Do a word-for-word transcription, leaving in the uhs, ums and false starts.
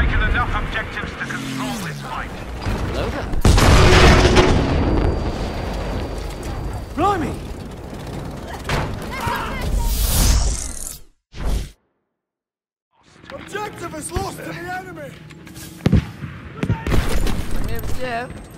taken enough objectives to control this fight. Hello there. Blimey! Objective is lost to the enemy! Yeah.